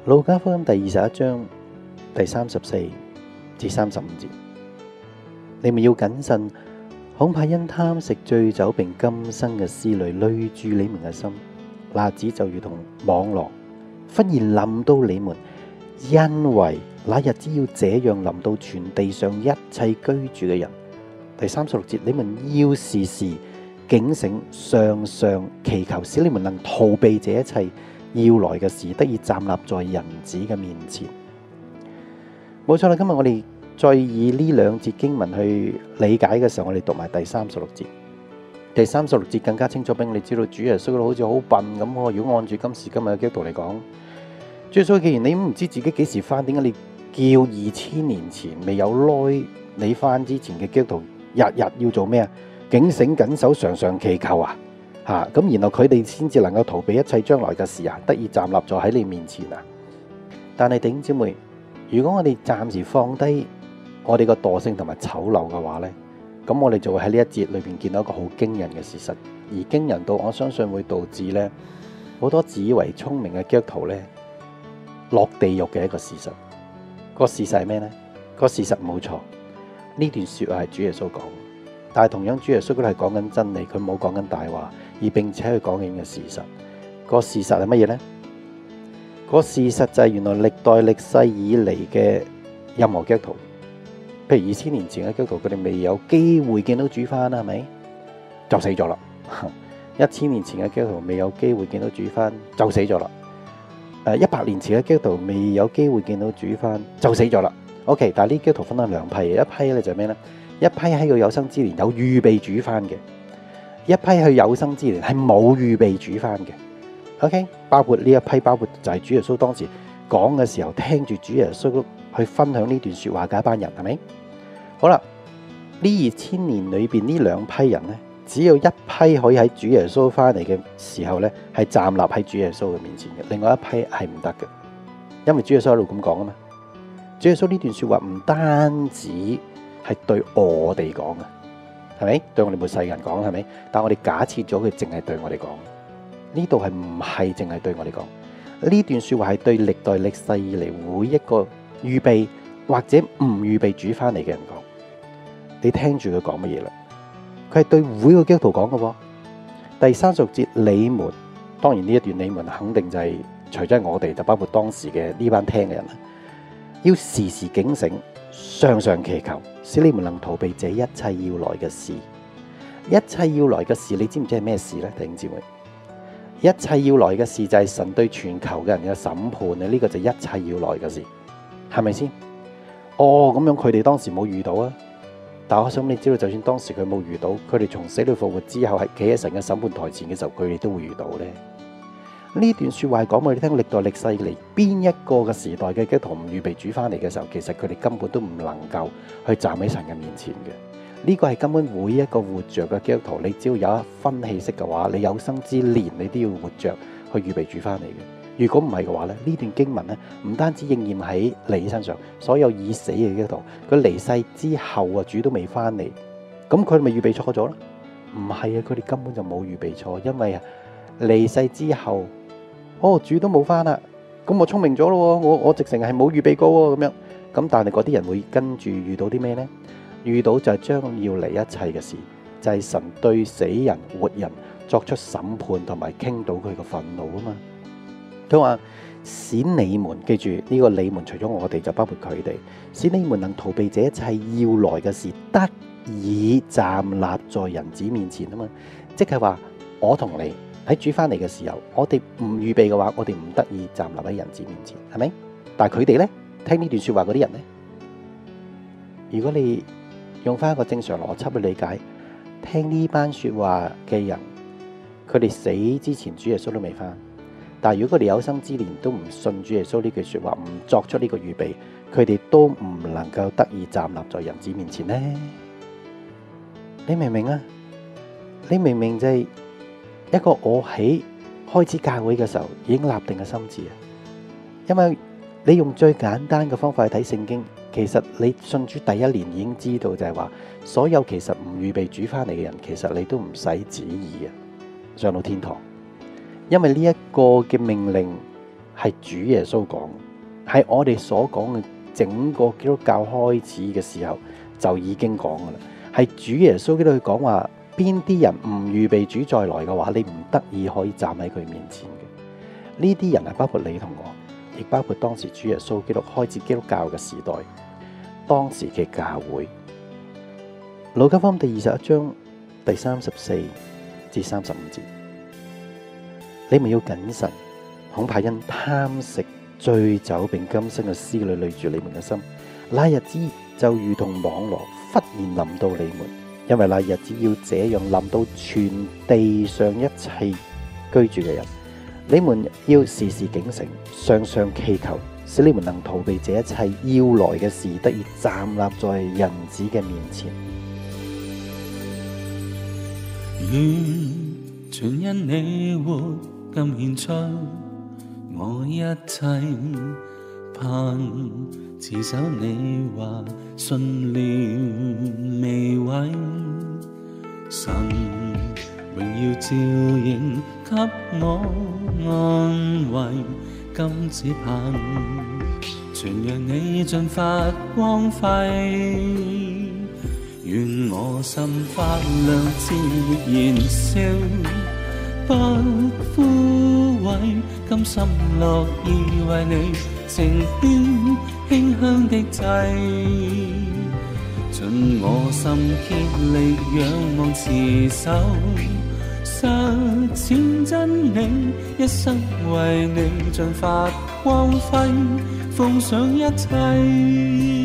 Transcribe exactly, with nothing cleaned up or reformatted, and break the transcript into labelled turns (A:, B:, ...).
A: 路加福音第二十一章第三十四至三十五節，你們要謹慎，恐怕因貪食醉酒並今生嘅思慮累住你們嘅心，那子就如同網羅，忽然臨到你們，因為那日子要這樣臨到全地上一切居住嘅人。第三十六節，你們要時時警醒，常常祈求，使你們能逃避這一切要來嘅事，得以站立在人子嘅面前。冇錯啦，今日我哋再以呢兩節經文去理解嘅時候，我哋讀埋第三十六節。第三十六節更加清楚俾我哋知道，主耶穌好似好笨咁。如果按住今時今日嘅基督徒嚟講，主耶穌既然你唔知自己幾時翻，點解你叫二千年前未有耐你翻之前嘅基督徒日日要做咩啊？警醒緊守，常常祈求啊！吓咁，然後佢哋先至能夠逃避一切將來嘅事啊，得以站立在喺你面前啊！但係弟兄姊妹，如果我哋暫時放低我哋個惰性同埋醜陋嘅話呢，咁我哋就會喺呢一節裏邊見到一個好驚人嘅事實，而驚人到我相信會導致呢好多自以為聰明嘅基督徒呢落地獄嘅一個事實。個事實係咩呢？個事實冇錯，呢段說話係主耶穌講，但係同樣主耶穌佢係講緊真理，佢冇講緊大話，而並且佢講緊嘅事實。個事實係乜嘢呢？個事實就係原來歷代歷世以嚟嘅任何基督徒，譬如二千年前嘅基督徒，佢哋未有機會見到主翻啦，係咪？就死咗啦。一千年前嘅基督徒未有機會見到主翻，就死咗啦。誒，一百年前嘅基督徒未有機會見到主翻，就死咗啦。OK， 但係呢基督徒分咗兩批，一批咧就係咩咧？一批喺佢有生之年有預備主翻嘅，一批佢有生之年係冇預備主翻嘅。OK， 包括呢一批，包括就係主耶穌當時講嘅時候，聽住主耶穌去分享呢段說話嘅一班人，係咪？好啦，呢二千年裏邊呢兩批人咧，只有一批可以喺主耶穌翻嚟嘅時候咧，係站立喺主耶穌嘅面前嘅，另外一批係唔得嘅，因為主耶穌喺度咁講啊嘛。主耶穌呢段說話唔單止係對我哋講嘅，係咪？對我哋每世人講，係咪？但我哋假設咗佢淨係對我哋講，呢度係唔係淨係對我哋講？呢段說話係對歷代歷世以嚟每一個預備或者唔預備主翻嚟嘅人講。你聽住佢講乜嘢啦？佢係對每個基督徒講嘅。第三十六節，你們，當然呢一段你們肯定就係、是、除咗我哋，就包括當時嘅呢班聽嘅人啦。要時時警醒，常常祈求，使你們能逃避這一切要來嘅事。一切要來嘅事，你知唔知係咩事呢？弟兄姊妹，一切要來嘅事就係神對全球嘅人嘅審判啊！呢、這個就係一切要來嘅事，係咪先？哦，咁樣佢哋當時冇遇到啊，但我想你知道，就算當時佢冇遇到，佢哋從死裏復活之後，係企喺神嘅審判台前嘅時候，佢哋都會遇到呢。呢段說話係講俾你聽，歷代歷世嚟邊一個嘅時代嘅基督徒唔預備主翻嚟嘅時候，其實佢哋根本都唔能夠去站喺神嘅面前嘅。呢、這個係根本每一個活着嘅基督徒，你只要有一分氣息嘅話，你有生之年你都要活着去預備主翻嚟嘅。如果唔係嘅話咧，呢段經文咧唔單止應驗喺你身上，所有已死嘅基督徒，佢離世之後啊，主都未翻嚟，咁佢咪預備錯咗咧？唔係啊，佢哋根本就冇預備錯，因為啊離世之後。哦，主都冇翻啦，咁我聰明咗咯，我我直情係冇預備過咁樣，咁但係嗰啲人會跟住遇到啲咩呢？遇到就係將要嚟一切嘅事，就係、是、神對死人活人作出審判同埋傾倒佢個憤怒啊嘛。佢話使你們記住呢、這個你們，除咗我哋就包括佢哋，使你們能逃避這一切要來嘅事，得以站立在人子面前啊嘛。即係話我同你。喺主翻嚟嘅時候，我哋唔預備嘅話，我哋唔得以站立喺人子面前，係咪？但係佢哋咧，聽呢段說話嗰啲人咧，如果你用翻一個正常邏輯去理解，聽呢班說話嘅人，佢哋死之前主耶穌都未翻，但係如果佢哋有生之年都唔信主耶穌呢句說話，唔作出呢個預備，佢哋都唔能夠得以站立在人子面前咧。你明唔明啊？你明唔明就係？一個我喺開始教會嘅時候已經立定嘅心志啊，因為你用最簡單嘅方法去睇聖經，其實你信主第一年已經知道就係話，所有其實唔預備主翻嚟嘅人，其實你都唔使旨意啊上到天堂，因為呢一個嘅命令係主耶穌講，係我哋所講嘅整個基督教開始嘅時候就已經講噶啦。係主耶穌基督去講話，邊啲人唔預備主再來嘅話，你唔得已可以站喺佢面前嘅。呢啲人係包括你同我，亦包括當時主耶穌基督開始基督教嘅時代，當時嘅教會。路加福音第二十一章第三十四至三十五節，你們要謹慎，恐怕因貪食、醉酒並今生嘅思慮累住你們嘅心，那日子就如同網羅忽然臨到你們，因為那日子要這樣臨到全地上一切居住嘅人。你們要時時警醒，常常祈求，使你們能逃避這一切要來嘅事，得以站立在人子嘅面前。
B: 願全因你活，今獻出我一切，盼持守你話，信念未毀。神榮耀照映給我安慰，今只盼全讓你盡發光輝。願我心發亮熾熱燃燒，不枯萎，甘心樂意為你呈獻馨香的祭，盡我心竭力仰望持守，實踐真理，一生為你盡發光輝，奉上一切。